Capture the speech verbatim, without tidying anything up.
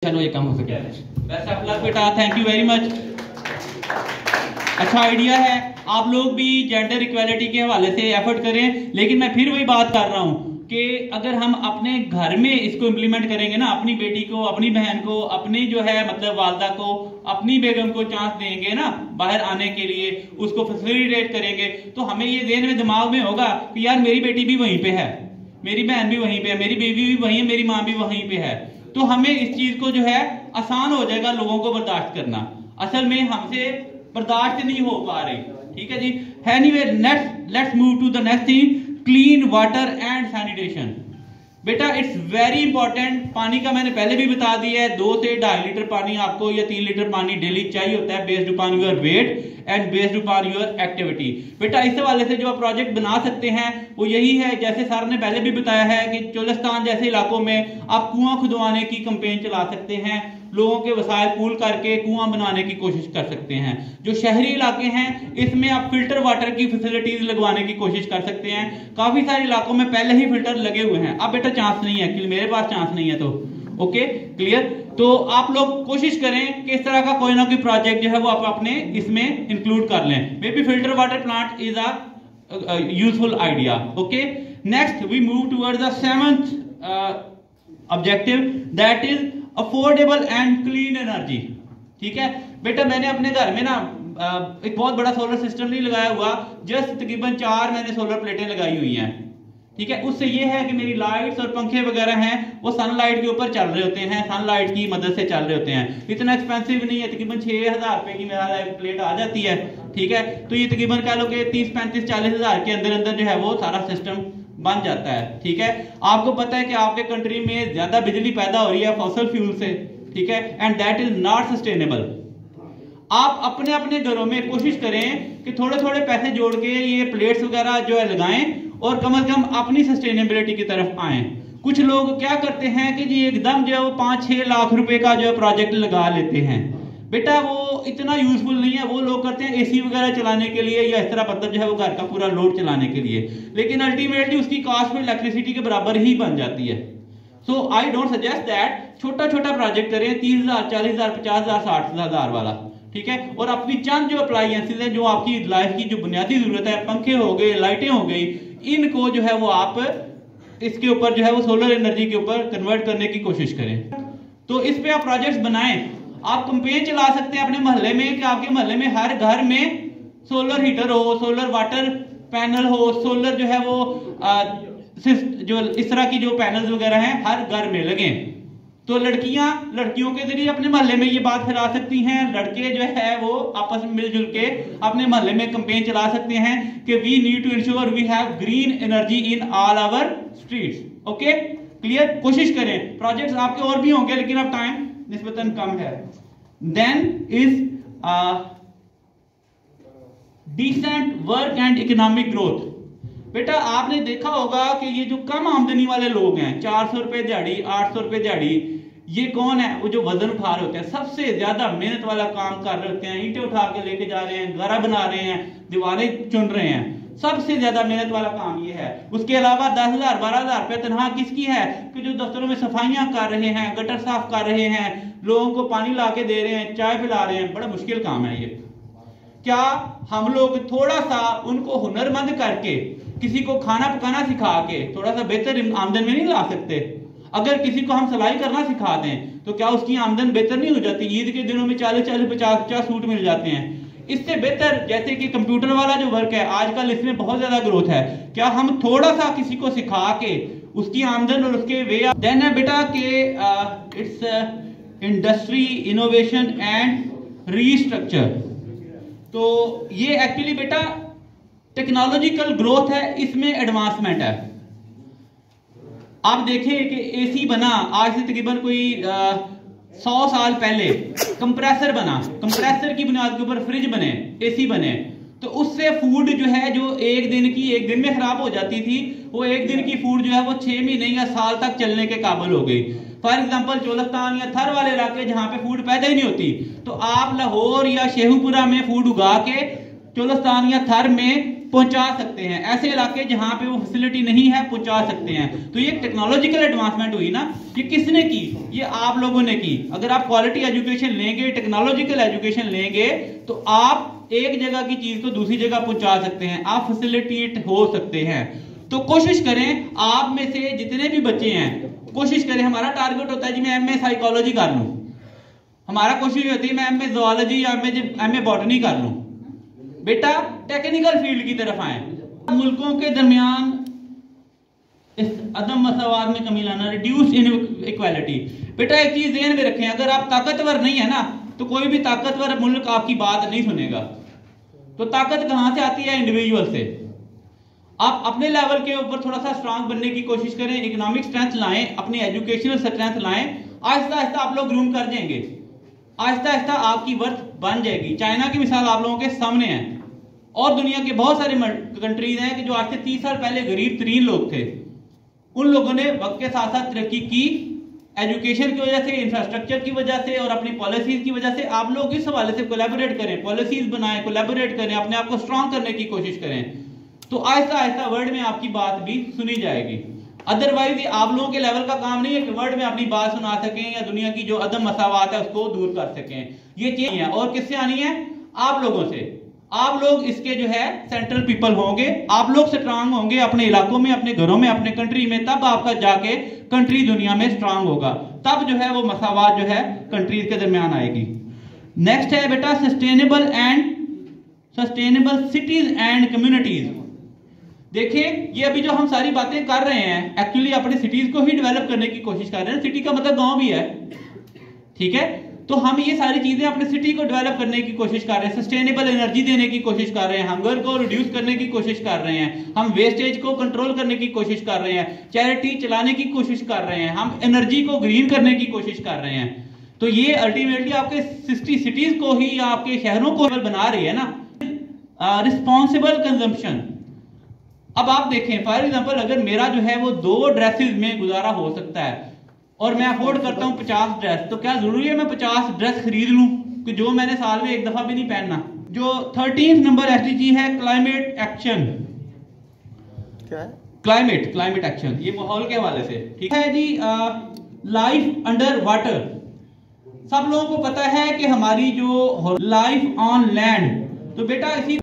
चलो ये काम हो सके। बेस्ट ऑफ लक बेटा, थैंक यू वेरी मच। अच्छा आइडिया है, आप लोग भी जेंडर इक्वालिटी के हवाले से एफर्ट करें, लेकिन मैं फिर वही बात कर रहा हूं कि अगर हम अपने घर में इसको इम्प्लीमेंट करेंगे ना, अपनी बेटी को, अपनी बहन को, अपनी जो है मतलब वालदा को, अपनी बेगम को चांस देंगे ना बाहर आने के लिए, उसको फैसिलिटेट करेंगे, तो हमें ये ज़हन में दिमाग में होगा कि यार मेरी बेटी भी वहीं पे है, मेरी बहन भी वहीं पे है, मेरी बेबी भी वहीं है, मेरी माँ भी वहीं पे है। तो हमें इस चीज को जो है आसान हो जाएगा लोगों को बर्दाश्त करना। असल में हमसे बर्दाश्त नहीं हो पा रही। ठीक है जी। Anyway next let's move to the next thing, clean water and sanitation. बेटा इट्स वेरी इंपॉर्टेंट। पानी का मैंने पहले भी बता दिया है, दो से ढाई लीटर पानी आपको या तीन लीटर पानी डेली चाहिए होता है, based upon your weight and based upon your activity. बेटा इस हवाले से जो आप प्रोजेक्ट बना सकते हैं वो यही है, जैसे सर ने पहले भी बताया है कि चोलिस्तान जैसे इलाकों में आप कुआं खुदवाने की कैंपेन चला सकते हैं, लोगों के वसाइल पूल करके कुआं बनाने की कोशिश कर सकते हैं। जो शहरी इलाके हैं इसमें आप फिल्टर वाटर की फैसिलिटीज लगवाने की कोशिश कर सकते हैं। काफी सारे इलाकों में पहले ही फिल्टर लगे हुए हैं। अब बेटा चांस नहीं है, एक्चुअली मेरे पास चांस नहीं है, तो ओके क्लियर। तो आप लोग कोशिश करें कि इस तरह का कोई ना कोई प्रोजेक्ट जो है वो आप अपने इसमें इंक्लूड कर लें। Maybe filter water plant is a useful idea. Okay next we move towards the seventh objective, that is affordable and clean energy. ठीक है बेटा, मैंने अपने घर में ना एक बहुत बड़ा सोलर सिस्टम नहीं लगाया हुआ, जस्ट तकरीबन चार मैंने सोलर प्लेटें लगाई हुई हैं। ठीक है, उससे ये है कि मेरी लाइट्स और पंखे वगैरह हैं वो सनलाइट के ऊपर चल रहे होते हैं, सनलाइट की मदद से चल रहे होते हैं। इतना एक्सपेंसिव नहीं है, तकरीबन छह हजार रुपए की मेरा प्लेट आ जाती है। ठीक है, तो ये तकरीबन कह लो कि तीस पैंतीस चालीस हजार के अंदर अंदर जो है वो सारा सिस्टम बन जाता है। ठीक है, आपको पता है कि आपके कंट्री में ज्यादा बिजली पैदा हो रही है फॉसिल फ्यूल से। ठीक है, and that is not sustainable. आप अपने अपने घरों में कोशिश करें कि थोड़े थोड़े पैसे जोड़ के ये प्लेट्स वगैरह जो है लगाएं और कम से कम अपनी सस्टेनेबिलिटी की तरफ आए। कुछ लोग क्या करते हैं कि जी एकदम जो है वो पांच छह लाख रुपए का जो है प्रोजेक्ट लगा लेते हैं। बेटा वो इतना यूजफुल नहीं है। वो लोग करते हैं एसी वगैरह चलाने के लिए या इस तरह मतलब जो है वो घर का पूरा लोड चलाने के लिए, लेकिन अल्टीमेटली उसकी कॉस्ट में इलेक्ट्रिसिटी के बराबर ही बन जाती है। So I don't suggest that. छोटा छोटा प्रोजेक्ट करें, तीस हजार चालीस हजार पचास हजार साठ हजार वाला। ठीक है, और अपनी चंद जो अप्लायंसेस है जो आपकी लाइफ की जो बुनियादी जरूरत है, पंखे हो गए, लाइटें हो गई, इनको जो है वो आप इसके ऊपर जो है वो सोलर एनर्जी के ऊपर कन्वर्ट करने की कोशिश करें। तो इस पे आप प्रोजेक्ट्स बनाएं। आप कैंपेन चला सकते हैं अपने मोहल्ले में कि आपके मोहल्ले में हर घर में सोलर हीटर हो, सोलर वाटर पैनल हो, सोलर जो है वो आ, जो इस तरह की जो पैनल्स वगैरह हैं हर घर में लगे। तो लड़कियां लड़कियों के जरिए अपने मोहल्ले में ये बात फैला सकती हैं, लड़के जो है वो आपस में मिलजुल के अपने मोहल्ले में कैंपेन चला सकते हैं कि we need to ensure we have green energy in all our streets. Okay clear. कोशिश करें, प्रोजेक्ट्स आपके और भी होंगे लेकिन अब टाइम निस्बतन कम है। Then is decent work and economic growth. बेटा आपने देखा होगा कि ये जो कम आमदनी वाले लोग हैं, चार सौ रुपए दिहाड़ी, आठ सौ रुपए दिहाड़ी, ये कौन है? वो जो वजन उठा रहे होते हैं, सबसे ज्यादा मेहनत वाला काम कर रहे होते हैं, ईंटें उठा के लेके जा रहे हैं, घरा बना रहे हैं, दीवारें चुन रहे हैं, सबसे ज्यादा मेहनत वाला काम ये है। उसके अलावा दस हजार बारह हजार रुपए तनख्वाह किसकी है? कि जो दफ्तरों में सफाइयां कर रहे हैं, गटर साफ कर रहे हैं, लोगों को पानी ला के दे रहे हैं, चाय पिला रहे हैं। बड़ा मुश्किल काम है ये। क्या हम लोग थोड़ा सा उनको हुनरमंद करके, किसी को खाना पकाना सिखा के थोड़ा सा बेहतर आमदन में नहीं ला सकते? अगर किसी को हम सिलाई करना सिखा दें तो क्या उसकी आमदन बेहतर नहीं हो जाती? ईद के दिनों में चालीस चालीस पचास पचास सूट मिल जाते हैं। इससे बेहतर जैसे कि कंप्यूटर वाला जो वर्क है आजकल इसमें बहुत ज्यादा ग्रोथ है, क्या हम थोड़ा सा किसी को सिखा के उसकी आमदन और उसके वे देन है बेटा के it's industry innovation and restructure. तो ये एक्चुअली बेटा टेक्नोलॉजिकल ग्रोथ है, इसमें एडवांसमेंट है। आप देखें कि एसी बना आज से तकरीबन कोई आ, सौ साल पहले, कंप्रेसर बना, कंप्रेसर की बुनियाद के ऊपर फ्रिज बने, एसी बने, तो उससे फूड जो है जो एक दिन की एक दिन में खराब हो जाती थी, वो एक दिन की फूड जो है वो छह महीने या साल तक चलने के काबिल हो गई। फॉर एग्जाम्पल चोलिस्तान या थर वाले इलाके जहां पे फूड पैदा ही नहीं होती, तो आप लाहौर या शेखुपुरा में फूड उगा के चोलिस्तान या थर में पहुंचा सकते हैं, ऐसे इलाके जहां पे वो फैसिलिटी नहीं है पहुंचा सकते हैं। तो ये टेक्नोलॉजिकल एडवांसमेंट हुई ना, ये किसने की? ये आप लोगों ने की। अगर आप क्वालिटी एजुकेशन लेंगे, टेक्नोलॉजिकल एजुकेशन लेंगे, तो आप एक जगह की चीज को दूसरी जगह पहुंचा सकते हैं, आप फैसिलिटेट हो सकते हैं। तो कोशिश करें, आप में से जितने भी बच्चे हैं, कोशिश करें, हमारा टारगेट होता है जी मैं एमए साइकोलॉजी कर लूं, हमारा कोशिश होती है मैं एमए ज़ूलॉजी या एमए बॉटनी कर लूं। बेटा टेक्निकल फील्ड की तरफ आए। मुल्कों के दरमियान इस अदम मसावात में कमी लाना, रिड्यूस इनइक्वालिटी। बेटा एक चीज ध्यान में रखें, अगर आप ताकतवर नहीं है ना, तो कोई भी ताकतवर मुल्क आपकी बात नहीं सुनेगा। तो ताकत कहां से आती है? इंडिविजुअल से। आप अपने लेवल के ऊपर थोड़ा सा स्ट्रांग बनने की कोशिश करें, इकोनॉमिक स्ट्रेंथ लाएं, अपनी एजुकेशनल स्ट्रेंथ लाएं। आहिस्ता आहिस्ता आप लोग ग्रूम कर जाएंगे, आहिस्ता आहिस्ता आपकी वर्थ बन जाएगी। चाइना की मिसाल आप लोगों के सामने है, और दुनिया के बहुत सारे कंट्रीज हैं कि जो आज से तीस साल पहले गरीब तरीन लोग थे, उन लोगों ने वक्त के साथ साथ तरक्की की, एजुकेशन की वजह से, इंफ्रास्ट्रक्चर की वजह से और अपनी पॉलिसीज की वजह से। आप लोग इस हवाले से कोलैबोरेट करें, पॉलिसीज बनाएं, कोलैबोरेट करें, अपने आप को स्ट्रांग करने की कोशिश करें, तो आहिस्ता आहिस्ता वर्ल्ड में आपकी बात भी सुनी जाएगी। अदरवाइज ये आप लोगों के लेवल का काम नहीं है कि वर्ल्ड में अपनी बात सुना सकें या दुनिया की जो अदम मसावात है उसको दूर कर सकें। ये चीज है, और किससे आनी है? आप लोगों से। आप लोग इसके जो है सेंट्रल पीपल होंगे, आप लोग स्ट्रांग होंगे अपने इलाकों में, अपने घरों में, अपने कंट्री में, तब आपका जाके कंट्री दुनिया में स्ट्रांग होगा, तब जो है वो मसावात जो है कंट्रीज के दरमियान आएगी। नेक्स्ट है बेटा sustainable and sustainable cities and communities. देखिए ये अभी जो हम सारी बातें कर रहे हैं, एक्चुअली अपने सिटीज को ही डेवलप करने की कोशिश कर रहे हैं। सिटी का मतलब गांव भी है, ठीक है? तो हम ये सारी चीजें अपने सिटी को डेवलप करने की कोशिश कर रहे हैं, सस्टेनेबल एनर्जी देने की कोशिश कर रहे हैं, हंगर को रिड्यूस करने की कोशिश कर रहे हैं, हम वेस्टेज को कंट्रोल करने की कोशिश कर रहे हैं, चैरिटी चलाने की कोशिश कर रहे हैं, हम एनर्जी को ग्रीन करने की कोशिश कर रहे हैं। तो ये अल्टीमेटली आपके सिक्सटी सिटीज को ही, आपके शहरों को बना रही है ना, रिस्पॉन्सिबल कंजम्पशन। अब आप देखें, फॉर एग्जांपल अगर मेरा जो है वो दो ड्रेसेस में गुजारा हो सकता है और मैं अफोर्ड करता हूं पचास ड्रेस, तो क्या जरूरी है मैं पचास ड्रेस खरीद लूं कि जो मैंने साल में एक दफा भी नहीं पहनना? जो थर्टीन नंबर एसडीजी है क्लाइमेट एक्शन। क्या है? क्लाइमेट क्लाइमेट एक्शन, ये माहौल के हवाले से, ठीक है जी। लाइफ अंडर वाटर, सब लोगों को पता है कि हमारी जो लाइफ ऑन लैंड, तो बेटा इसी